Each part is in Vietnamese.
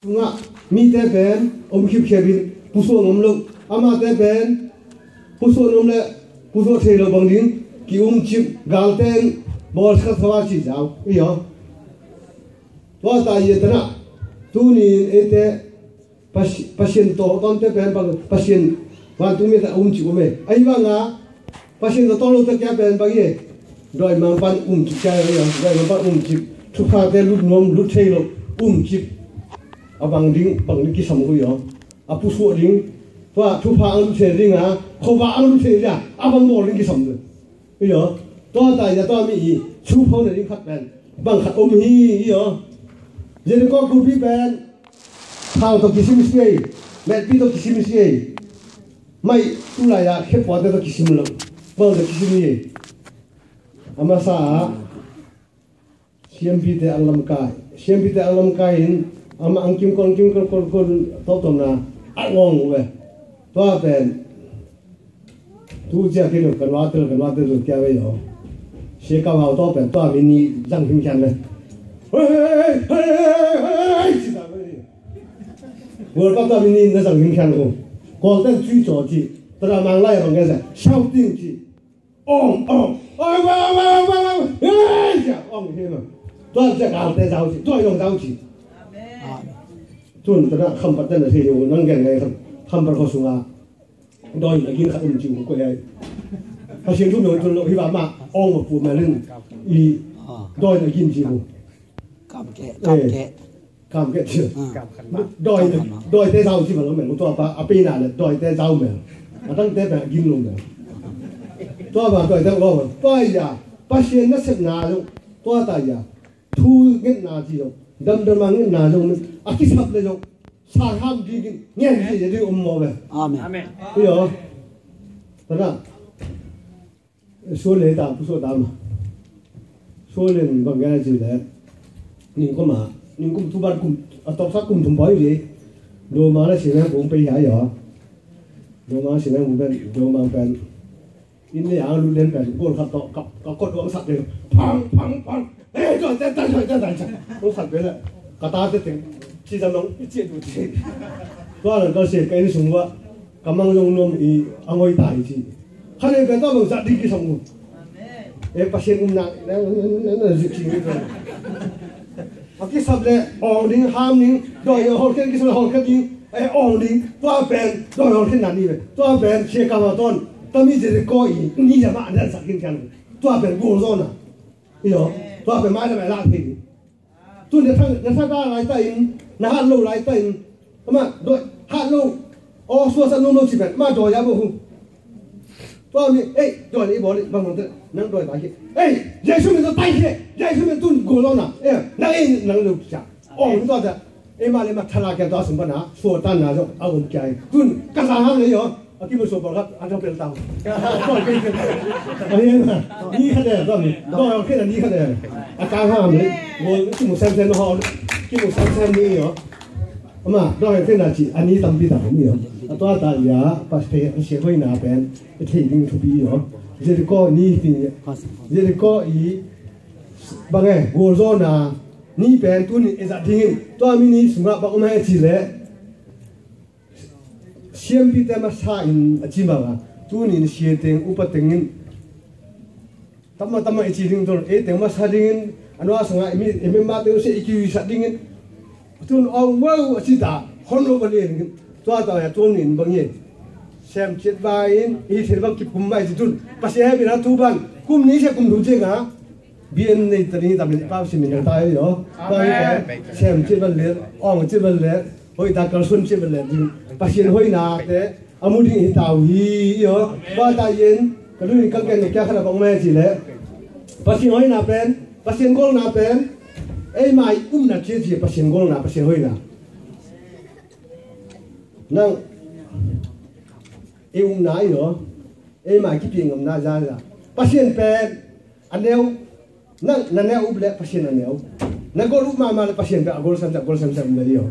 nga mi te ben khip khebin puso ngom lo ama te ben puso nom le puso the lo bang ding ki chip galten bol kha thawa chi jaw yo to ta ye tana tu ni ete pasien to ton te ben bang pasien wa tu me ta chi ko me ai ba nga pasien to lo te kya ben bang ye doi mang pan chi cha yo doi mang pan chi thu pha te lu nom lu the lo chip abang ding bang ki sam ko yo apu su ding wa thu pha ang che ding a kho ba ang che ja abang mo ding ki sam de yo to ta ya to mi chu pho ne ding khat ben bang khat hi yo je ko ku bi ben thao to ki sim sei me pi to ki sim sei mai tu la ya khe po de to ki sim lo ba de ki sim ye ama sa CMP te alam kai in ama angkim kon to na ngong we to ben tu ja ke no kan wa te lo kya we yo she ka wa to ben to mi ni jang him chan le wo ka to mi ni na jang him chan ko ten ju jo ji tra mang lai rong ge sa shao ding ji ong wa ja ong he no to ja ka te zao ji to yong zao ji tuần tao đã không bắt tên là thì điều năng ghen này không bắt khó xuống à đôi là kia không chịu quay đây họ xem chúng mình tuần lộ hy vọng mà ông một phụ mà lên y đôi là kia chịu cảm kệ chưa đôi té rau chứ mà nó mình cũng to à bên nào là đôi té rau mình màตั้งแต่แบบกินลงเลยตัวแบบđôi té rauตัวอย่าปัจจัยนั้นเสร็จนาลงตัวตายอย่าทูเงินนาจีลงดำมังเงินนาลงอากิสับเลยจงสาห้ามดีกินเงี้ยที่จะได้มอแบบอาเมนพี่เหรอตอนนั้นช่วยเลยตามผู้ช่วยตามช่วยเลยบางอย่างจีเลยนี่ก็มานี่ก็ทุบบ้านกุมตบซักกุมทุ่มไปเลยโดมาแล้วเสียงผมไปหาเหรอโดมาเสียงผมเป็นโดมาเป็นอินเดียรู้เล่นเป็นก้นขัดต่อกับกดวางสัตว์เลยพังเฮ้ยจอดแต่ต้องสัตว์ไปเลยกระตาจะถึงที่จะน้อง一接就接ตัวนั้นก็เสียกันสมว่ากำลังลงนมอีอังไว้ตายทีข้าเนี่ยเป็นต้องสัตว์ดีกี่สมุนปัจเจกนักแล้วนั่นสิ่งนี้ก็อากิสับเลยอ่อนดิ้งห้ามดิ้งโดยหอกแค่กิสับหอกแค่ดิ้งอ่อนดิ้งตัวเป็นโดยหอกแค่นั้นนี่เลยตัวเป็นเชี่ยกำลังต้นต้องมีเจริญก้อยนี่จะมาอันนั้นสักกินกันตัวเป็นกูร้อนอ่ะนี่เหรอตัวเป็นไม้ทำไมลากทิ้งตัวเนี่ยถ้าได้อะไรได้นะฮะลูกอะไรได้ทำไมโดยฮะลูกอ๋อส่วนสันนุ่มจีบมาโดยยาบุกตัวนี้โดยนี้บอกเลยบางคนนั่งโดยตายเย้ชุ่มจะตายเย้ชุ่มตุนกูร้อนอ่ะนั่งนั่งลูกจ้ะอ๋อตัวจะมาเลยมาทลายกันตัวสมบัตินะส่วนตั้งนะจะเอาเงินใจตุนกระสังห้างเลยเหรอที่มันส่งบอกครับอันนั้นเป็นตังก็เป็นอันนี้นะนี่แค่เดียวก็มีก็แค่นี้แค่เดียวอาการห้ามเลยวันที่มุสลิมเขาที่มุสลิมนี่เหรอมาด้วยแค่นั้นจีอันนี้ตั้งปีต่างนี่เหรอตัวตายาปัสเปเสียไว้หน้าเป็นที่ดิ้งทุบีเหรอเจริญก็นี่ที่เจริญก็บางไงวัวโซน่ะนี่เป็นตัวนี้จะดิ้งตัวมินิสำหรับบางคนให้จีเลยเชื่อมพิธีมาสร้างจิมาว่าตัวนี้เชื่อเต็งอุปเต็งตั้มมาอีกทีนึงตัวเต็งมาสร้างอันว่าสังเกตมีมาเต็งเสียอีกวิสัยนึงตัวเอาว้าวจิตาคนรู้บริเวณตัวต่อไปตัวนี้บางอย่างเชื่อมจิตไปอีเทบางกิบกุมไปจิตุนภาษาให้เป็นรัฐบาลกุมนี้ใช่กุมดูเจงอ่ะเบียนในตอนนี้ทำเป็นป้าสิมีอย่างตายเหรอตอนนี้เชื่อมจิตบันเลอ่องจิตบันเลหอยตากระสุนจิตบันเลปัจเจกหอยนาแต่อามุดิหิตาวีเหรอว่าตายเย็นก็รู้นี่กังเกนแก่ขนาดบางแม่จีเลยปัจเจกหอยนาเป็นปัจเจกกอลนาเป็นไม่น่าเชื่อจีปัจเจกกอลนาปัจเจกหอยนานั่งนาเหรอไม่คิดเพียงนาจ้าจ้าปัจเจกเป็นอันเดียวนั่นเนี่ยอุบเล่ปัจเจกอันเดียวนั่งก็รู้มาเลยปัจเจกเป็นกอลสัมเลยเหรอ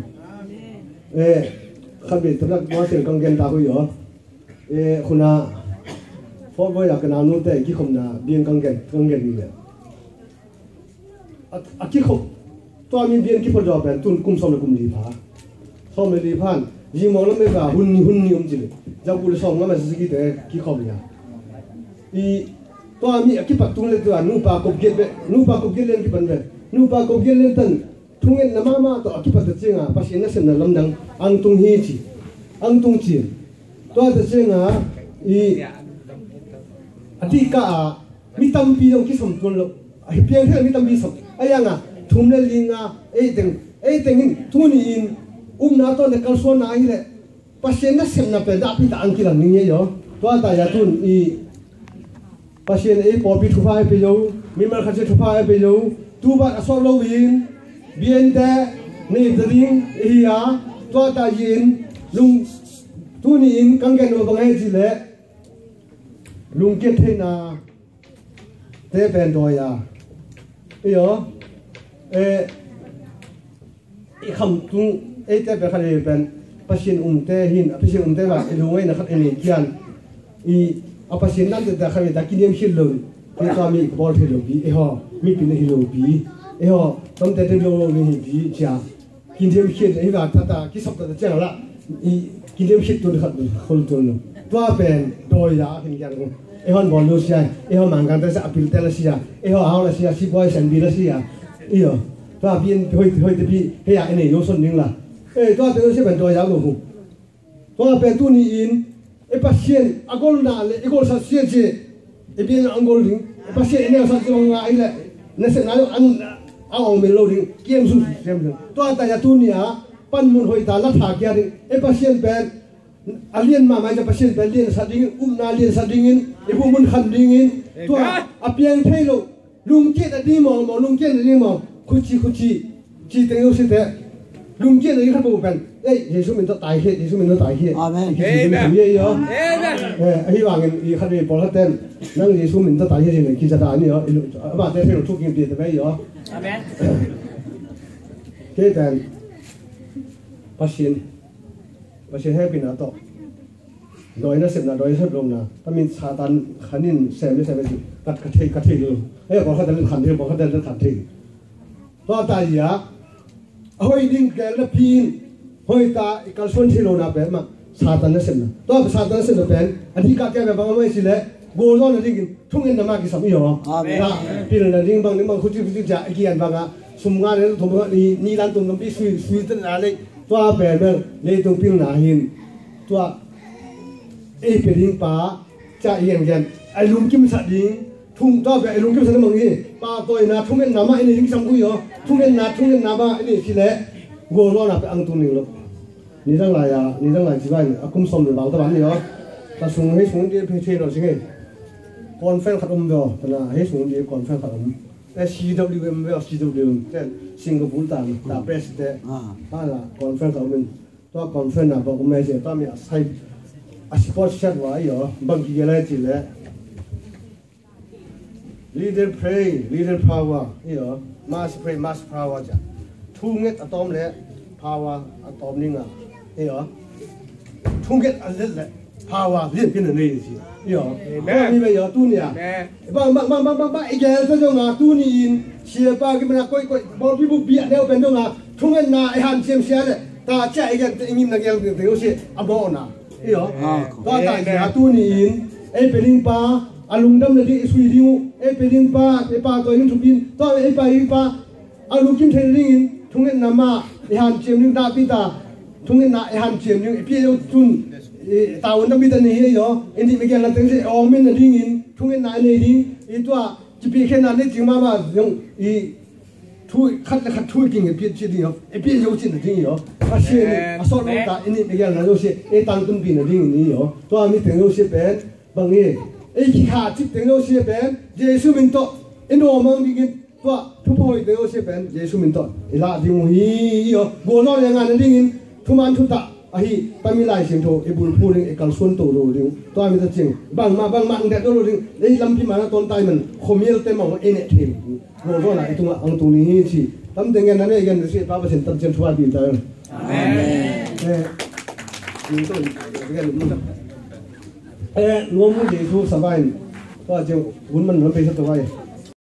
ข้าพเจ้าว่าเสียงกังเกนตาคุยเหรอคุณน่ะพอว่าอยากกันเอาโน้ตแต่กี่คนน่ะเบียงกังเกนนี่เลยกี่คนตัวมีเบียงกี่คนจอบเป็นตุนกุมสมเลยกุมลีพา xong rồi đi phan gì mong lắm mấy bà hun ni gì giao cụ xong nó mà sẽ cái đấy cái không nhá thì toa mi cái bắt tung lên toa nu pa cục kết lên cái vấn đề nu pa cục kết lên tận thung en nama ma to cái bắt được à pas ini sen dalam dang ang tung hi chi ang tung chi toa được à i atika mi tam pi dong cái som tuan lo piang thế mi tam pi som ayang à thum le linga ei teng thuni in na to le kalso na hi le pasien na sem na pe da pi ta ang kilang ni ye yo toa ta ya tun i pasien ei por pi thu phai pe yo mi mar kha che thu phai pe yo tu ba aso lo win bien te ni dring hi ya toa ta yin lung tu ni in kang gen no bangai ji le lung ke the na te ben do ya yo i kham tung e te be khale ben pasien te hin pasien te ba lungoi na khat eni kian i pasien nan te da khale da kinem hil lo te ka mi bol the lo bi e ho mi pin hi lo bi e ho tom te lo ni bi cha kinem hil e ba ta ki sap ta cha la i kinem hil tu khat khol tu lo tua ben do ya hin yang e hon bol lo sia e ho mang kan ta sa apil te la sia e ho ha la sia si boy san bi la sia iyo toa bien hoi te bi he ya ene yo son ning la toa te se ben toa ya go hu toa ben tu ni in e pasien agol na le igol sa sien che e bien angol ring e pasien ene sa tu nga ai le ne se na ang me lo ring kiem su sem toa ta ya tu ni a pan mun hoi ta la tha kya ring e pasien ben alien ma mai ja pasien ben lien sa ding na lien sa ding in e bu mun khan ding in toa a pian thai lo lung che da di mo lung che da di mo kuchi chi teng yo se te lung che da di khan bu ben Yesus min to tai he Yesus min to tai he amen amen yo amen hi wang in khan bi pol ten nang Yesus min to tai he ni ki ja da ni yo ba te se lu chu kin bi de bai yo amen ke dan pasien he bin na to doi na sem na doi sat lom na ta min satan khanin sem ji kat thei lo ko kha dan khan de ko kha dan khan thei to ta ya hoi ding ke la pin hoi ta ikal son thi lo na pe ma satan na sem na to satan na sem na pen adi ka ke ba ma si le go lo na ding thung en na ma ki sam yo amen pin na ding bang khu chi ja kian ba ga sum nga le thum ni lan tum bi sui tan na le to pe le tung pin na hin to e pe ding pa cha yen gen ai lum kim sa ding thung to be lum kim sa mong hi pa toy na thung en na ma ni ding sam ku yo thung en na ba ni si le go lo na pe ang tu ni lo ni dang la ji ba ni akum som le ba ta ban ni yo ta sung he sung di pe che lo sing he kon fen khat do ta na he sung di kon fen khat CWM ve CWM ten Singapore ta president la kon fen khat to kon fen na ba ko me se ta mi sai a support chat wa yo bang ki la ti le leader pray leader power yo mass pray mass power ja thu nget atom le power atom ninga yo thu nget a le power le pin ne ji yo ba mi be yo tu ni a ba e ga ta jo na tu ni in xie ba ki na koi bo bi bu bi a le ben jo na thu nget na e han chem sia le ta cha e ga ngin na gel de yo si a bo na iyo to ta ya tu ni in e peling pa alung dam na di sui diu e peling pa e pa to ning thupin to e pa alung kim the ring in thungen na ma e han chem ning da pi ta thungen na e han chem ning e pi yo tun ta won dam bi ta ni he yo indi me gen la teng se o min na ring in thungen na ne ring e to ji pi khen na ne jing ma ma yong e thu khat thu king e pi chi di yo e pi yo chin na ding yo a sie a so lo ta ini me gen la yo se e tang tun pi na ding ni yo to mi teng yo se pen bang e e ki kha chi teng yo se pen Jesu min to ino mang bi gin to thu poi teng yo se pen Jesu min to e la ding hi yo go lo yang an ding in thu man thu ta a hi pa mi lai sing tho e bul pu ring e kal son to ro ding to mi ta ching bang ma de to ro ding e lam pi ma na ton tai man khomiel te ma e ne thim go lo la itu ang tu ni chi tam tengen na ne gen se pa ba sen tam chen thua bi ta amen ni to gen lu nuo mu Jesu sa bai to je hun man no pe sa to bai